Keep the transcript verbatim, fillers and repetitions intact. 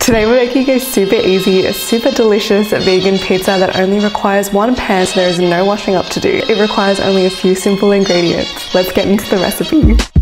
Today we're making a super easy, super delicious vegan pizza that only requires one pan, so there is no washing up to do. It requires only a few simple ingredients. Let's get into the recipe.